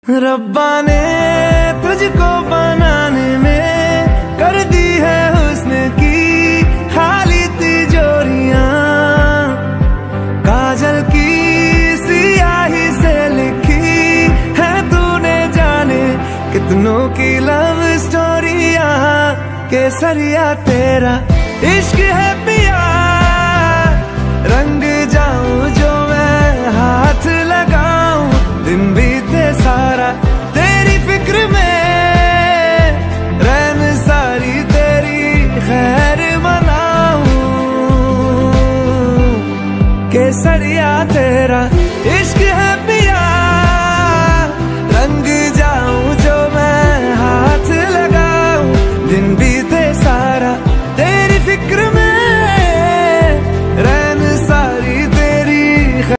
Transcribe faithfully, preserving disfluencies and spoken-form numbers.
रब्बा ने तुझको बनाने में कर दी है हुस्न की खाली तिजोरियां, काजल की सियाही से लिखी है तूने जाने कितनों की लव स्टोरियां। केसरिया तेरा इश्क है पिया, रंग जाऊं जो मैं हाथ लगाऊं, दिन बीते सारा तेरी फिक्र में, रैन सारी तेरी खैर मनाऊं। केसरिया तेरा